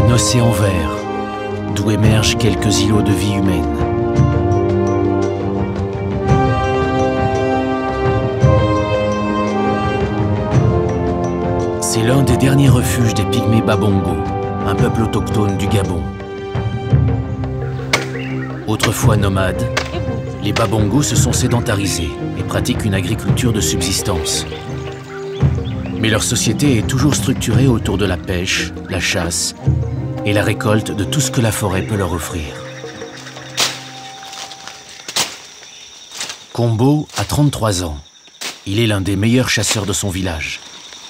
Un océan vert, d'où émergent quelques îlots de vie humaine. C'est l'un des derniers refuges des pygmées Babongo, un peuple autochtone du Gabon. Autrefois nomades, les Babongo se sont sédentarisés et pratiquent une agriculture de subsistance. Mais leur société est toujours structurée autour de la pêche, la chasse et la récolte de tout ce que la forêt peut leur offrir. Kombo a 33 ans. Il est l'un des meilleurs chasseurs de son village.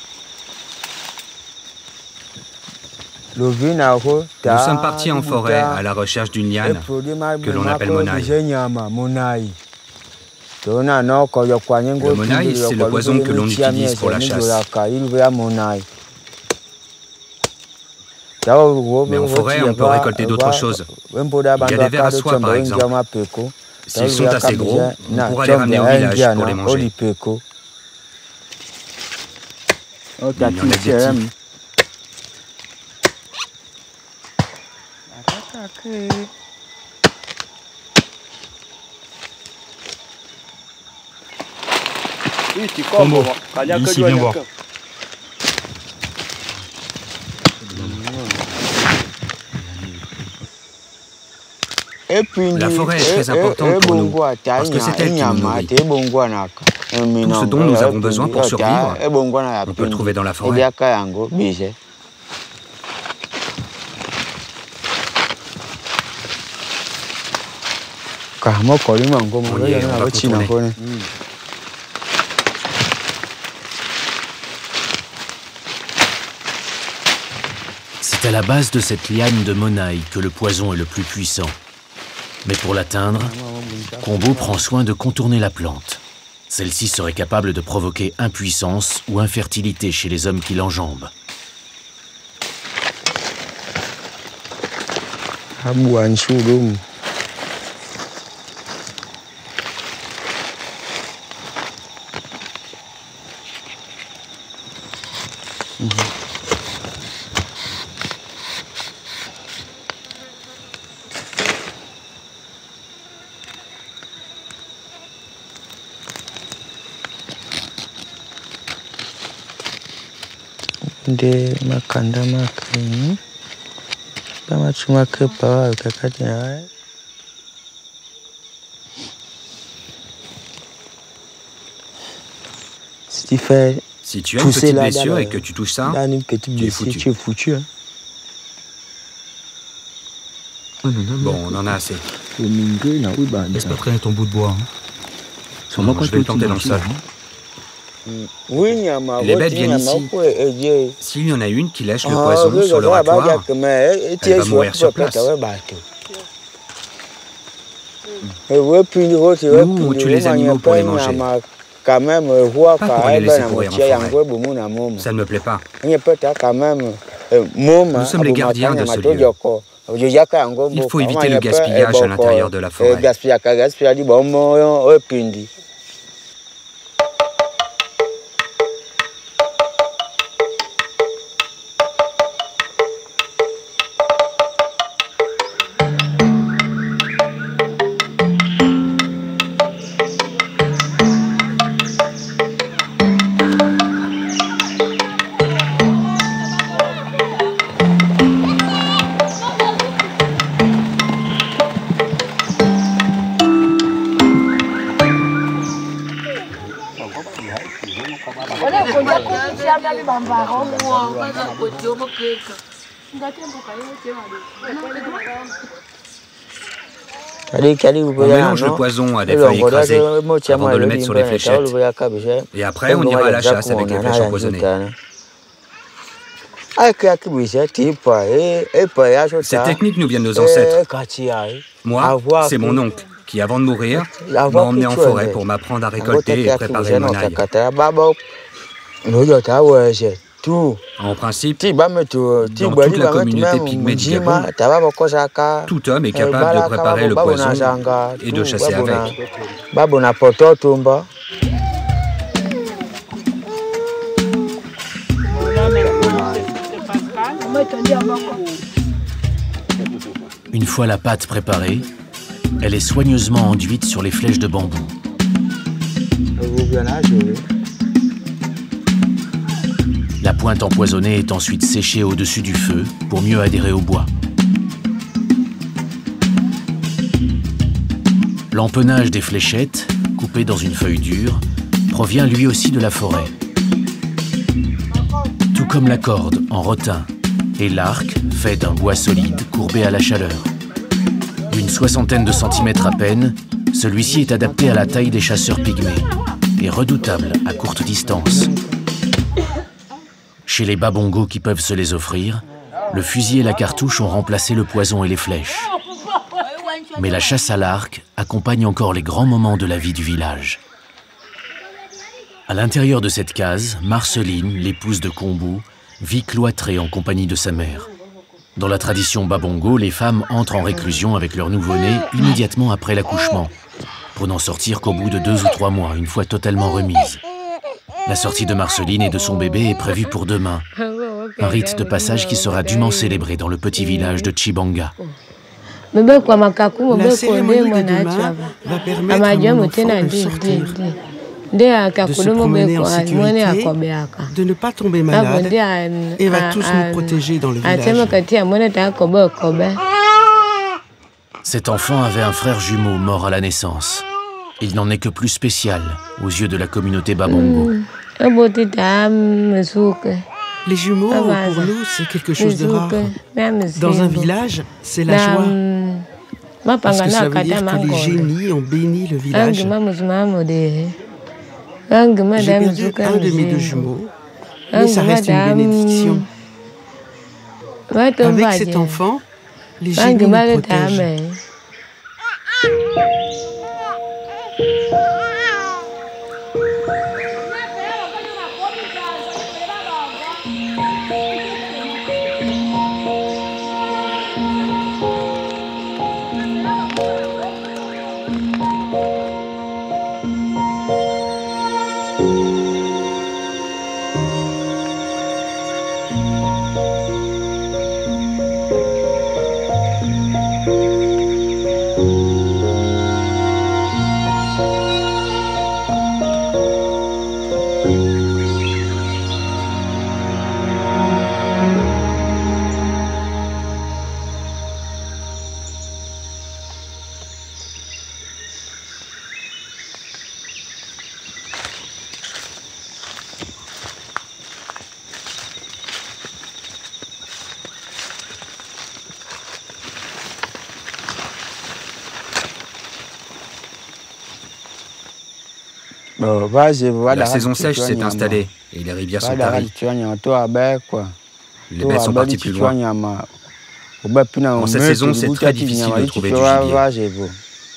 Nous sommes partis en forêt à la recherche d'une liane que l'on appelle monaï. Le monaï, c'est le poison que l'on utilise pour la chasse. Mais en forêt, on peut récolter d'autres choses. Il y a des vers à soie, par exemple. S'ils sont assez gros, on pourra les ramener au village pour les manger. Il y en a des petits. Kombo, ici, viens voir. La forêt est très importante pour nous, parce que c'est elle qui nous nourrit. Tout ce dont nous avons besoin pour survivre, on peut le trouver dans la forêt. On y est, on va contourner. C'est à la base de cette liane de monaï que le poison est le plus puissant. Mais pour l'atteindre, Kombo prend soin de contourner la plante. Celle-ci serait capable de provoquer impuissance ou infertilité chez les hommes qui l'enjambent. De makanda makini kama chuma kepa kakati na si tu as une petite blessure et que tu touches ça, tu es foutu. Tu es foutu, hein. Bon, on en a assez. Laisse pas traîner ton bout de bois. Non, je vais le planter dans le sol. Les bêtes viennent ici. S'il y en a une qui lèche le poison sur le ratoire, elle va mourir sur place. Nous, on tue les animaux pour les manger. Pas pour les laisser courir en forêt. Ça ne me plaît pas. Nous sommes les gardiens de ce lieu. Il faut éviter le gaspillage à l'intérieur de la forêt. On mélange le poison à des feuilles écrasées avant de le mettre sur les fléchettes. Et après, on ira à la chasse avec les flèches empoisonnées. Cette technique nous vient de nos ancêtres. Moi, c'est mon oncle qui, avant de mourir, m'a emmené en forêt pour m'apprendre à récolter et préparer le monaï. En principe, dans toute la communauté pygmée du Gabon, tout homme est capable de préparer le poison et de chasser avec. Une fois la pâte préparée, elle est soigneusement enduite sur les flèches de bambou. La pointe empoisonnée est ensuite séchée au-dessus du feu pour mieux adhérer au bois. L'empennage des fléchettes, coupées dans une feuille dure, provient lui aussi de la forêt. Tout comme la corde en rotin et l'arc fait d'un bois solide courbé à la chaleur. D'une 60aine de centimètres à peine, celui-ci est adapté à la taille des chasseurs pygmées et redoutable à courte distance. Chez les babongos qui peuvent se les offrir, le fusil et la cartouche ont remplacé le poison et les flèches. Mais la chasse à l'arc accompagne encore les grands moments de la vie du village. À l'intérieur de cette case, Marceline, l'épouse de Kombu, vit cloîtrée en compagnie de sa mère. Dans la tradition babongo, les femmes entrent en réclusion avec leur nouveau-né immédiatement après l'accouchement, pour n'en sortir qu'au bout de 2 ou 3 mois, une fois totalement remise. La sortie de Marceline et de son bébé est prévue pour demain, un rite de passage qui sera dûment célébré dans le petit village de Chibanga. La cérémonie de demain va permettre à mon enfant de sortir, de se promener en sécurité, de ne pas tomber malade et va tous nous protéger dans le village. Cet enfant avait un frère jumeau mort à la naissance. Il n'en est que plus spécial aux yeux de la communauté babongo. Les jumeaux, pour nous, c'est quelque chose de rare. Dans un village, c'est la joie. Parce que ça veut dire que les génies ont béni le village. J'ai perdu un de mes 2 jumeaux, mais ça reste une bénédiction. Avec cet enfant, les génies nous protègent. La saison sèche s'est installée et les rivières sont taries. Les bêtes sont parties plus loin. En cette saison, c'est très difficile de trouver du gibier.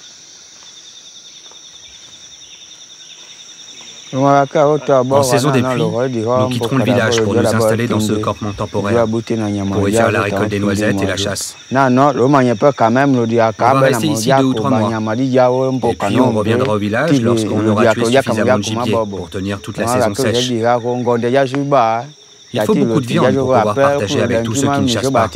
En saison des pluies, nous quitterons le village pour nous installer dans ce campement temporaire pour y faire la récolte des noisettes et la chasse. On va rester ici 2 ou 3 mois. Et puis on reviendra au village lorsqu'on aura tué suffisamment de gibier pour tenir toute la saison sèche. Il faut beaucoup de viande pour pouvoir partager avec tous ceux qui ne chassent pas.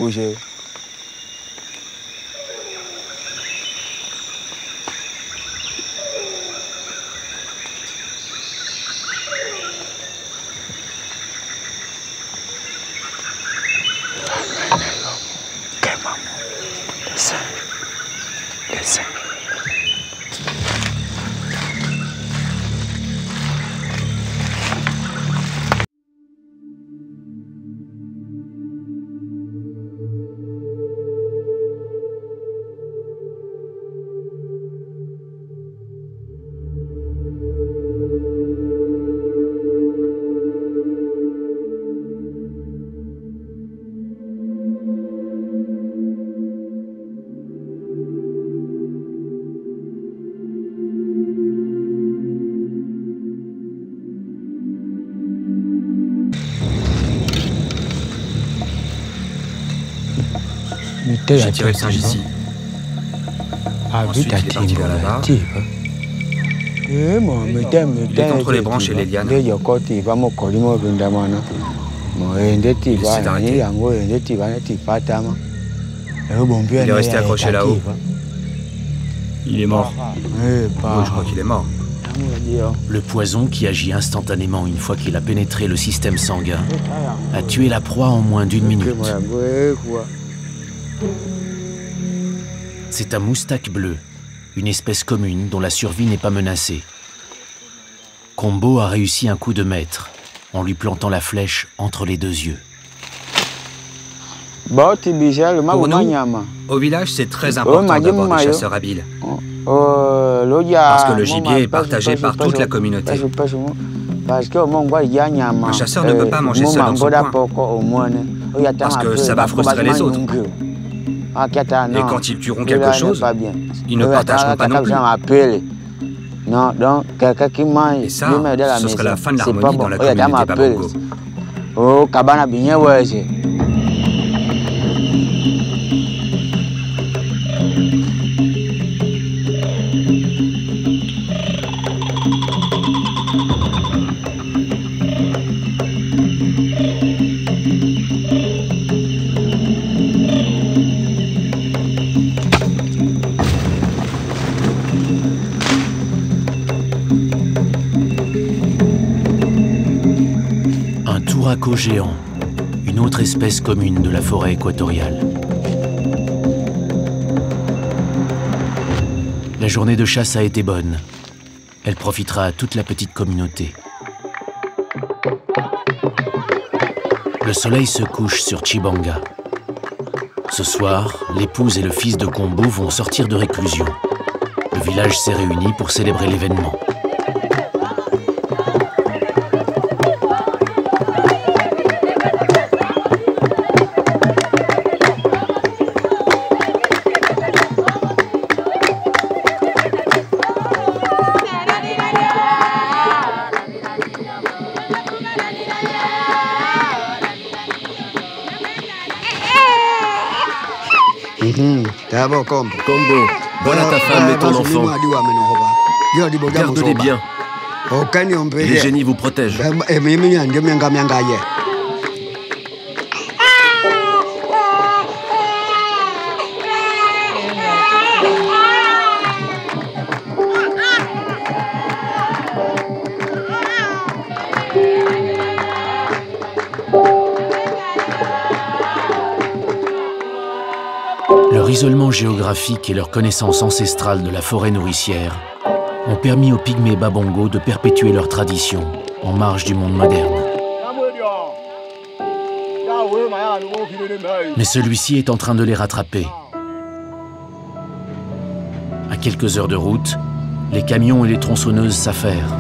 J'ai tiré le singe ici. Ensuite, il est parti vers là-bas. Il est entre les branches et les lianes. Il s'est arrêté. Il est resté accroché là-haut. Il est mort. Oui, je crois qu'il est mort. Le poison, qui agit instantanément une fois qu'il a pénétré le système sanguin, a tué la proie en moins d'1 minute. C'est un moustake bleu, une espèce commune dont la survie n'est pas menacée. Kombo a réussi un coup de maître, en lui plantant la flèche entre les 2 yeux. Pour nous, au village, c'est très important d'avoir des chasseurs habiles. Parce que le gibier est partagé par toute la communauté. Un chasseur ne peut pas manger seul dans son coin, parce que ça va frustrer les autres. Et quand ils tueront quelque chose, ils ne partageront pas non plus. Et ça, ce serait la fin de l'harmonie dans la communauté Babongo. Un touraco géant, une autre espèce commune de la forêt équatoriale. La journée de chasse a été bonne. Elle profitera à toute la petite communauté. Le soleil se couche sur Chibanga. Ce soir, l'épouse et le fils de Kombo vont sortir de réclusion. Le village s'est réuni pour célébrer l'événement. Kombo, voilà ta femme et ton enfant. Garde-les bien. Les génies vous protègent. Leur isolement géographique et leur connaissance ancestrale de la forêt nourricière ont permis aux pygmées Babongo de perpétuer leur tradition en marge du monde moderne. Mais celui-ci est en train de les rattraper. À quelques heures de route, les camions et les tronçonneuses s'affairent.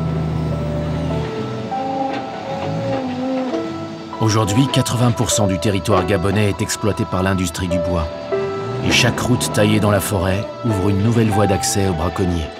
Aujourd'hui, 80% du territoire gabonais est exploité par l'industrie du bois. Et chaque route taillée dans la forêt ouvre une nouvelle voie d'accès aux braconniers.